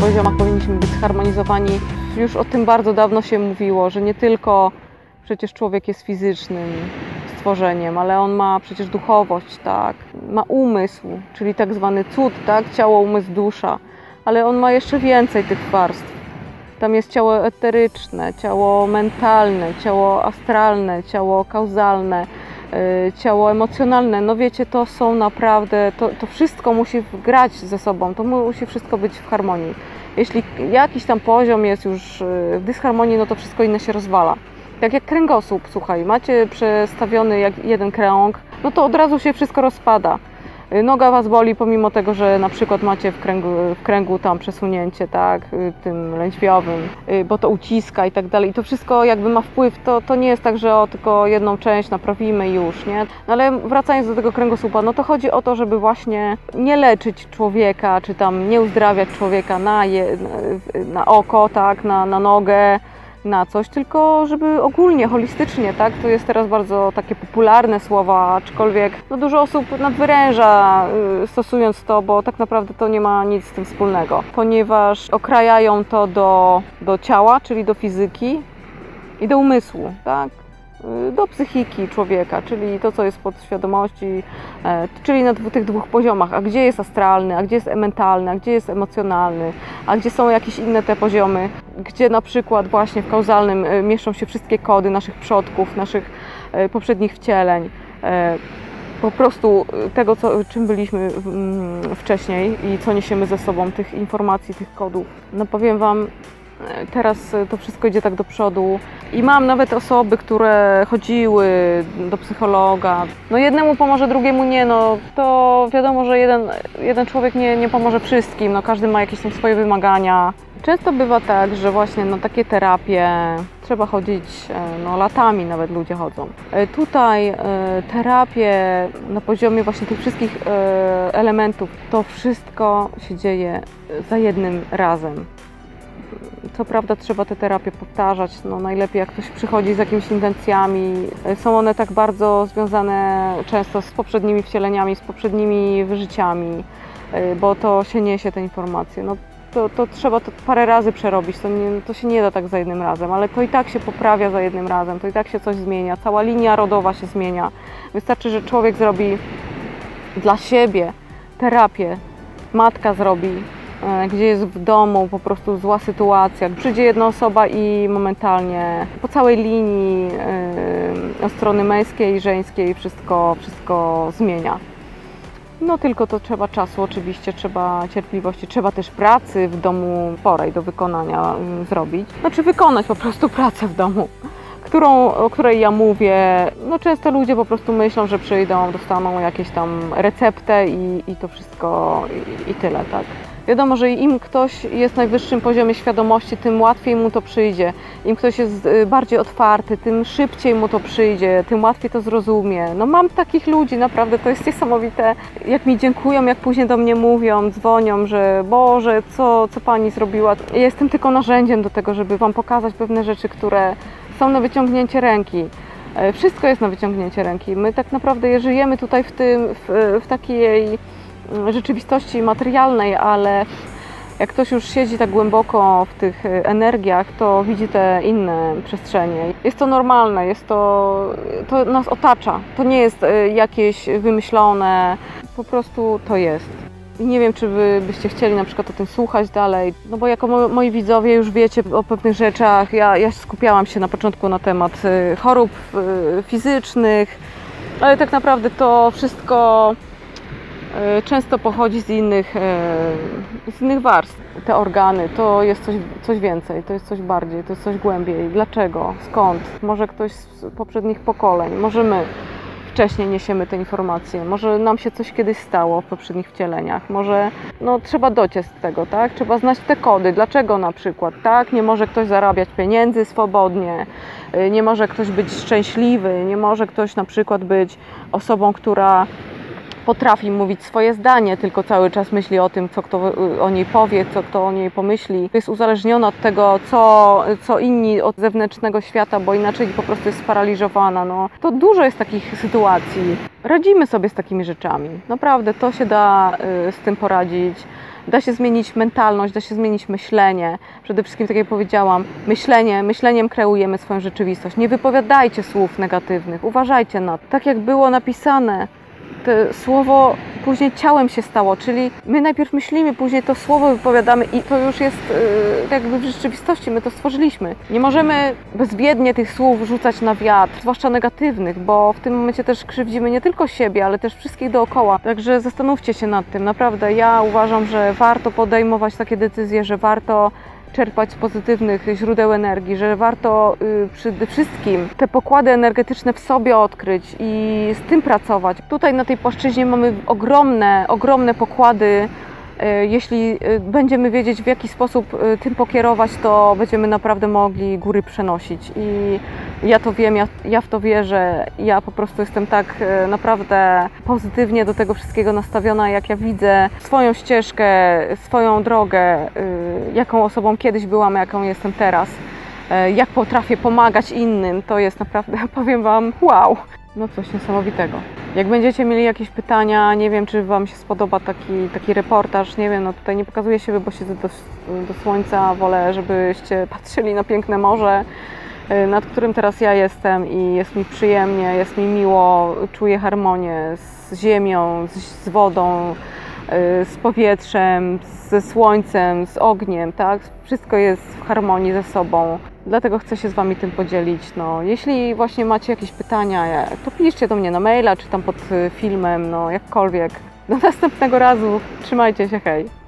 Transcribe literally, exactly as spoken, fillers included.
poziomach powinniśmy być zharmonizowani. Już o tym bardzo dawno się mówiło, że nie tylko przecież człowiek jest fizycznym stworzeniem, ale on ma przecież duchowość, tak, ma umysł, czyli tak zwany cud, tak, ciało, umysł, dusza, ale on ma jeszcze więcej tych warstw. Tam jest ciało eteryczne, ciało mentalne, ciało astralne, ciało kauzalne, ciało emocjonalne. No wiecie, to są naprawdę, to, to wszystko musi grać ze sobą, to musi wszystko być w harmonii. Jeśli jakiś tam poziom jest już w dysharmonii, no to wszystko inne się rozwala. Tak jak kręgosłup, słuchaj, macie przestawiony jak jeden krąg, no to od razu się wszystko rozpada. Noga was boli, pomimo tego, że na przykład macie w kręgu, w kręgu tam przesunięcie, tak, tym lędźwiowym, bo to uciska i tak dalej. I to wszystko jakby ma wpływ, to, to nie jest tak, że o, tylko jedną część naprawimy i już, nie? No ale wracając do tego kręgosłupa, no to chodzi o to, żeby właśnie nie leczyć człowieka, czy tam nie uzdrawiać człowieka na, je, na oko, tak, na, na nogę, na coś, tylko żeby ogólnie, holistycznie, tak? To jest teraz bardzo takie popularne słowa, aczkolwiek no, dużo osób nadwyręża yy, stosując to, bo tak naprawdę to nie ma nic z tym wspólnego, ponieważ okrajają to do, do ciała, czyli do fizyki i do umysłu, tak? Do psychiki człowieka, czyli to, co jest w podświadomości, czyli na tych dwóch poziomach. A gdzie jest astralny, a gdzie jest mentalny, a gdzie jest emocjonalny, a gdzie są jakieś inne te poziomy, gdzie na przykład właśnie w kauzalnym mieszczą się wszystkie kody naszych przodków, naszych poprzednich wcieleń, po prostu tego, co, czym byliśmy wcześniej i co niesiemy ze sobą, tych informacji, tych kodów. No powiem Wam, teraz to wszystko idzie tak do przodu i mam nawet osoby, które chodziły do psychologa. No jednemu pomoże, drugiemu nie, no to wiadomo, że jeden, jeden człowiek nie, nie pomoże wszystkim, no każdy ma jakieś tam swoje wymagania. Często bywa tak, że właśnie na takie terapie trzeba chodzić, no latami nawet ludzie chodzą. Tutaj terapie na poziomie właśnie tych wszystkich elementów, to wszystko się dzieje za jednym razem. Co prawda trzeba te terapie powtarzać, no najlepiej jak ktoś przychodzi z jakimiś intencjami. Są one tak bardzo związane często z poprzednimi wcieleniami, z poprzednimi wyżyciami, bo to się niesie te informacje. No, to, to trzeba to parę razy przerobić, to, nie, to się nie da tak za jednym razem, ale to i tak się poprawia za jednym razem, to i tak się coś zmienia, cała linia rodowa się zmienia. Wystarczy, że człowiek zrobi dla siebie terapię, matka zrobi, gdzie jest w domu po prostu zła sytuacja. Przyjdzie jedna osoba i momentalnie po całej linii yy, od strony męskiej i żeńskiej wszystko, wszystko zmienia. No tylko to trzeba czasu oczywiście, trzeba cierpliwości, trzeba też pracy w domu sporej do wykonania yy, zrobić. Znaczy wykonać po prostu pracę w domu, którą, o której ja mówię. No często ludzie po prostu myślą, że przyjdą, dostaną jakieś tam receptę i, i to wszystko i, i tyle, tak. Wiadomo, że im ktoś jest na najwyższym poziomie świadomości, tym łatwiej mu to przyjdzie. Im ktoś jest bardziej otwarty, tym szybciej mu to przyjdzie, tym łatwiej to zrozumie. No mam takich ludzi, naprawdę to jest niesamowite. Jak mi dziękują, jak później do mnie mówią, dzwonią, że Boże, co, co Pani zrobiła. Ja jestem tylko narzędziem do tego, żeby Wam pokazać pewne rzeczy, które są na wyciągnięcie ręki. Wszystko jest na wyciągnięcie ręki. My tak naprawdę żyjemy tutaj w, tym, w, w takiej rzeczywistości materialnej, ale jak ktoś już siedzi tak głęboko w tych energiach, to widzi te inne przestrzenie. Jest to normalne, jest to, to nas otacza. To nie jest jakieś wymyślone, po prostu to jest. I nie wiem, czy wy byście chcieli na przykład o tym słuchać dalej, no bo jako mo moi widzowie już wiecie o pewnych rzeczach. Ja, ja skupiałam się na początku na temat chorób fizycznych, ale tak naprawdę to wszystko często pochodzi z innych, z innych warstw. Te organy to jest coś, coś więcej, to jest coś bardziej, to jest coś głębiej. Dlaczego? Skąd? Może ktoś z poprzednich pokoleń, może my wcześniej niesiemy te informacje, może nam się coś kiedyś stało w poprzednich wcieleniach, może no, trzeba dociec tego, tak? Trzeba znać te kody, dlaczego na przykład, tak? Nie może ktoś zarabiać pieniędzy swobodnie, nie może ktoś być szczęśliwy, nie może ktoś na przykład być osobą, która potrafi mówić swoje zdanie, tylko cały czas myśli o tym, co kto o niej powie, co kto o niej pomyśli. Jest uzależniona od tego, co, co inni od zewnętrznego świata, bo inaczej po prostu jest sparaliżowana. No, to dużo jest takich sytuacji. Radzimy sobie z takimi rzeczami. Naprawdę, to się da z tym poradzić. Da się zmienić mentalność, da się zmienić myślenie. Przede wszystkim, tak jak powiedziałam, myślenie, myśleniem kreujemy swoją rzeczywistość. Nie wypowiadajcie słów negatywnych, uważajcie na to. Tak jak było napisane, to słowo później ciałem się stało, czyli my najpierw myślimy, później to słowo wypowiadamy i to już jest yy, jakby w rzeczywistości, my to stworzyliśmy. Nie możemy bezwiednie tych słów rzucać na wiatr, zwłaszcza negatywnych, bo w tym momencie też krzywdzimy nie tylko siebie, ale też wszystkich dookoła. Także zastanówcie się nad tym. Naprawdę ja uważam, że warto podejmować takie decyzje, że warto czerpać z pozytywnych źródeł energii, że warto y, przede wszystkim te pokłady energetyczne w sobie odkryć i z tym pracować. Tutaj na tej płaszczyźnie mamy ogromne, ogromne pokłady. Y, jeśli y, będziemy wiedzieć, w jaki sposób y, tym pokierować, to będziemy naprawdę mogli góry przenosić. I ja to wiem, ja, ja w to wierzę. Ja po prostu jestem tak y, naprawdę pozytywnie do tego wszystkiego nastawiona, jak ja widzę swoją ścieżkę, swoją drogę, y, jaką osobą kiedyś byłam, jaką jestem teraz, y, jak potrafię pomagać innym, to jest naprawdę, powiem Wam, wow! No coś niesamowitego. Jak będziecie mieli jakieś pytania, nie wiem, czy Wam się spodoba taki, taki reportaż, nie wiem, no tutaj nie pokazuję siebie, bo siedzę do, do słońca, wolę, żebyście patrzyli na piękne morze, nad którym teraz ja jestem i jest mi przyjemnie, jest mi miło, czuję harmonię z ziemią, z, z wodą, z powietrzem, ze słońcem, z ogniem, tak? Wszystko jest w harmonii ze sobą. Dlatego chcę się z Wami tym podzielić. No, jeśli właśnie macie jakieś pytania, to piszcie do mnie na maila, czy tam pod filmem, no jakkolwiek. Do następnego razu. Trzymajcie się, hej!